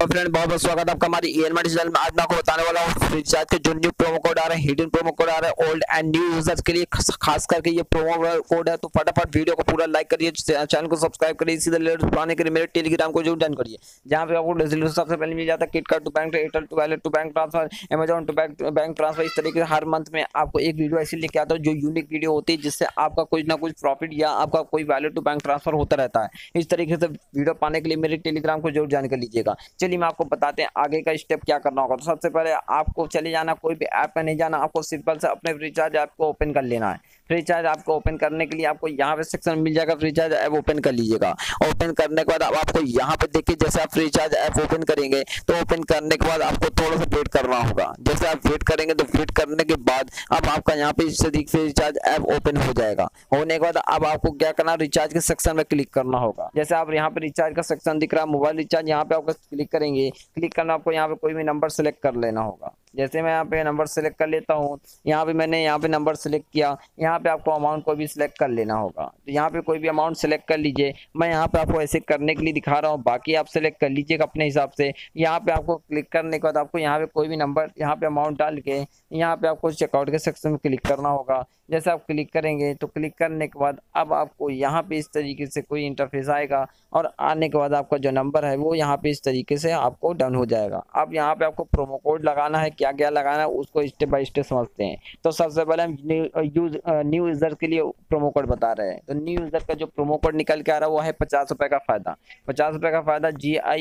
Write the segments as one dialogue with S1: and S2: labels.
S1: Friend, बहुत बहुत स्वागत है आपका हमारी ईएमआई चैनल में। आज मैं आपको बताने वाला हूँ फ्री चार्ज के जो न्यू प्रोमो कोड आ रहे हैं, हिडन प्रोमो कोड आ रहे हैं ओल्ड एंड न्यू यूजर्स के लिए खास करके ये प्रोमो कोड है। तो फटाफट वीडियो को पूरा लाइक करिए, चैनल को सब्सक्राइब करिए, इसी लेटेस्ट पाने के लिए मेरे टेलीग्राम को जरूर ज्वाइन करिए, जहाँ पे आपको रेजोल्यूशन सबसे पहले मिल जाता है kit card to bank, Airtel to wallet to bank transfer, Amazon to bank transfer. इस तरीके से हर मंथ में आपको एक वीडियो ऐसी लेके आता हूँ जो यूनिक वीडियो होती है, जिससे आपका कुछ ना कुछ प्रॉफिट या आपका कोई वैलेट टू बैंक ट्रांसफर होता रहता है। इस तरीके से वीडियो पाने के लिए मेरे टेलीग्राम को जरूर ज्वाइन कर लीजिएगा। चलिए मैं आपको बताते हैं आगे का स्टेप क्या करना होगा। तो सबसे पहले आपको चले जाना, कोई भी ऐप में नहीं जाना, आपको सिंपल से अपने फ्री चार्ज ऐप को ओपन कर लेना है। फ्री चार्ज ऐप को ओपन करने के लिए आपको यहाँ पे सेक्शन मिल जाएगा, फ्री चार्ज ऐप ओपन कर लीजिएगा। ओपन करने के बाद अब आपको यहाँ पे देखिए, जैसे आप फ्री चार्ज ऐप ओपन करेंगे तो ओपन करने के बाद आपको थोड़ा सा वेट करना होगा। जैसे आप वेट करेंगे तो वेट करने के बाद अब आपका यहाँ पे इस तरीके से रिचार्ज ऐप ओपन हो जाएगा। होने के बाद अब आपको क्या करना है, रिचार्ज के सेक्शन में क्लिक करना होगा। जैसे आप यहाँ पे रिचार्ज का सेक्शन दिख रहा है मोबाइल रिचार्ज, यहाँ पे आपको क्लिक करेंगे। क्लिक करना आपको यहाँ पे कोई भी नंबर सेलेक्ट कर लेना होगा। जैसे मैं यहाँ पे नंबर सेलेक्ट कर लेता हूँ, यहाँ पे मैंने यहाँ पे नंबर सेलेक्ट किया। यहाँ पे आपको अमाउंट को भी सिलेक्ट कर लेना होगा, तो यहाँ पे कोई भी अमाउंट सेलेक्ट कर लीजिए। मैं यहाँ पे आपको ऐसे करने के लिए दिखा रहा हूँ, बाकी आप सेलेक्ट कर लीजिएगा अपने हिसाब से। यहाँ पे आपको क्लिक करने के बाद आपको यहाँ पे कोई भी नंबर यहाँ पे अमाउंट डाल के यहाँ पे आपको चेकआउट के सेक्शन में क्लिक करना होगा। जैसे आप क्लिक करेंगे तो क्लिक करने के बाद अब आपको यहाँ पे इस तरीके से कोई इंटरफेस आएगा, और आने के बाद आपका जो नंबर है वो यहाँ पे इस तरीके से आपको डन हो जाएगा। अब यहाँ पे आपको प्रोमो कोड लगाना है, क्या क्या लगाना है उसको स्टेप बाय स्टेप समझते हैं। तो सबसे पहले हम न्यू यूजर के लिए प्रोमो कोड बता रहे हैं। तो न्यू यूजर का जो प्रोमो कोड निकल के आ रहा है वो है 50 रुपये का फायदा। 50 रुपये का फायदा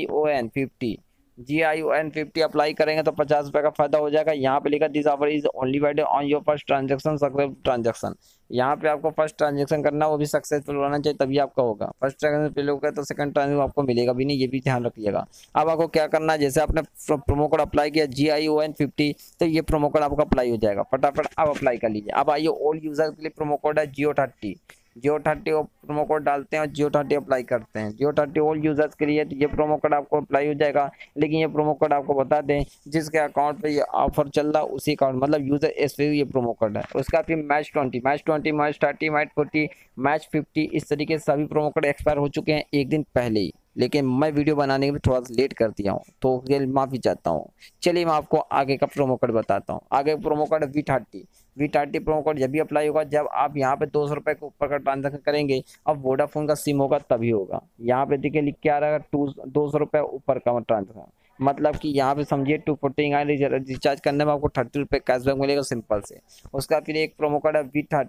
S1: GION50 अप्लाई करेंगे तो 50 रुपये का फायदा हो जाएगा। यहाँ पे लिखा this offer is only valid on your first transaction successful transaction. यहाँ पे आपको फर्स्ट ट्रांजेक्शन करना, वो भी सक्सेसफुल होना चाहिए तभी आपका होगा। फर्स्ट ट्रांजेक्शन फेल होगा तो सेकंड ट्रांजेक्शन आपको मिलेगा भी नहीं, ये भी ध्यान रखिएगा। अब आपको क्या करना है, जैसे आपने प्रोमो कोड अप्लाई किया GION50, तो ये प्रोमो कोड आपका अप्लाई हो जाएगा। फटाफट आप अप्लाई कर लीजिए। अब आइए ओल्ड यूजर के लिए प्रोमो कोड है जियो30 प्रोमो कोड डालते हैं और जियो30 अप्लाई करते हैं। जियो30 ओल्ड यूजर्स के लिए, तो ये प्रोमो कोड आपको अप्लाई हो जाएगा। लेकिन ये प्रोमो कोड आपको बता दें, जिसके अकाउंट पे ये ऑफर चल रहा है उसी अकाउंट मतलब यूजर एस पे ये प्रोमो कोड है। उसका फिर मैच 20 मैच 30 मैच 40 मैच 50, इस तरीके से सभी प्रोमो कोड एक्सपायर हो चुके हैं एक दिन पहले ही। लेकिन मैं वीडियो बनाने में थोड़ा सा लेट कर दिया हूँ, तो उसके लिए माफ़ी चाहता हूँ। चलिए मैं आपको आगे का प्रोमो कोड बताता हूँ। आगे promo code V30 promo code जब भी अप्लाई होगा जब आप यहाँ पे 200 रुपये के ऊपर का ट्रांजेक्शन करेंगे। अब वोडाफोन का सिम होगा तभी होगा। यहाँ पे देखिए लिख के आ रहा है 200 रुपये ऊपर का ट्रांजेक्शन, मतलब कि यहाँ पे समझिए 240 रिचार्ज करने में आपको 30 रुपये कैशबैक मिलेगा सिंपल से। उसका फिर एक प्रोमो कोड है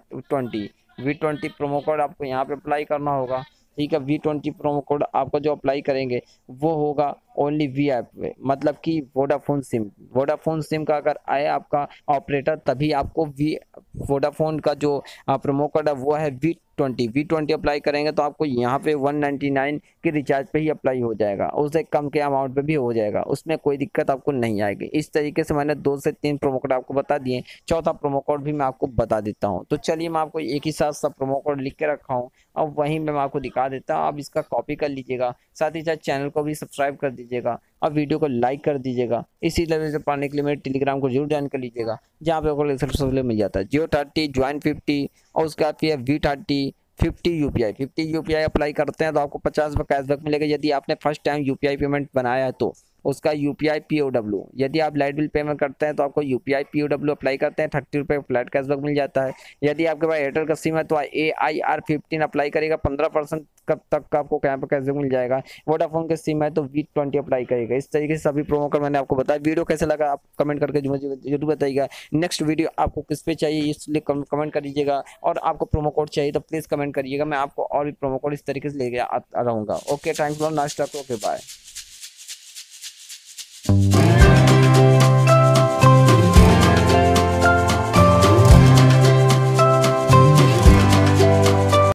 S1: V20 प्रोमो कोड आपको यहाँ पे अप्लाई करना होगा। ठीक है, V20 प्रोमो कोड आपको जो अप्लाई करेंगे वो होगा ओनली वी ऐप पे, मतलब कि वोडाफोन सिम का अगर आए आपका ऑपरेटर तभी आपको वोडाफोन का जो प्रोमो कोड है वो है V20 अप्लाई करेंगे तो आपको यहाँ पे 199 के रिचार्ज पे ही अप्लाई हो जाएगा, उससे कम के अमाउंट पे भी हो जाएगा, उसमें कोई दिक्कत आपको नहीं आएगी। इस तरीके से मैंने 2 से 3 प्रोमो कोड आपको बता दिए, चौथा प्रोमो कोड भी मैं आपको बता देता हूँ। तो चलिए मैं आपको एक ही साथ सब प्रोमो कोड लिख के रखा हूँ, अब वहीं मैं आपको दिखा देता हूँ। आप इसका कॉपी कर लीजिएगा, साथ ही साथ चैनल को भी सब्सक्राइब कर दीजिएगा और वीडियो को लाइक कर दीजिएगा। इसी लेवल से पाने के लिए मेरे टेलीग्राम को जरूर ज्वाइन कर लीजिएगा, जहाँ पे आपको सबसे मिल जाता है जियो30 ज्वाइन50 और उसके बाद फिर V30 50 UPI अप्लाई करते हैं तो आपको 50 रुपये कैशबैक मिलेगा। यदि आपने फर्स्ट टाइम UPI पेमेंट बनाया है तो उसका UPI POW, यदि आप लाइट बिल पेमेंट करते हैं तो आपको UPI POW अप्लाई करते हैं 30 रुपये फ्लैट कैशबैक मिल जाता है। यदि आपके पास एयरटेल का सिम है तो AIR15 अप्लाई करेगा, 15% कब तक का आपको यहाँ पे कैशबैक मिल जाएगा। वोडाफोन के सिम है तो V20 अप्लाई करेगा। इस तरीके से सभी प्रोमो कोड मैंने आपको बताया। वीडियो कैसे लगा आप कमेंट करके मुझे जरूर बताइएगा। नेक्स्ट वीडियो आपको किस पे चाहिए इसलिए कमेंट करिएगा, और आपको प्रोमो कोड चाहिए तो प्लीज़ कमेंट करिएगा, मैं आपको और भी प्रोमो कोड इस तरीके से लेके रहूँगा। Okay, thanks for nice talk, okay bye.